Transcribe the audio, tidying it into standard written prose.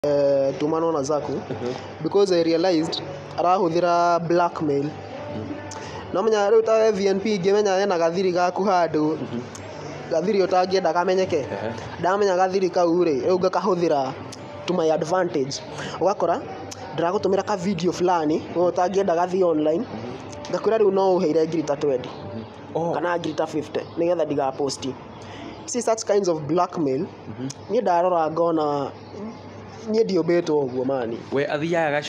tumano na ZAKU because I realized arahuthira blackmail. No menya riu ta VNP ngimenya yana gathiri gaku handu gathiri utangienda kamenyeke ndamenya gathiri kau ri riu ngakahuthira to my advantage ugakora ndiragutumira ka video fulani utangienda gathi online ngakwira riu no uheire ngirita 20 kana ngirita 50 nigetha ndiga post. See such kinds of blackmail ni ndarora ngona ni ndiobetwo uguo mani we athiaga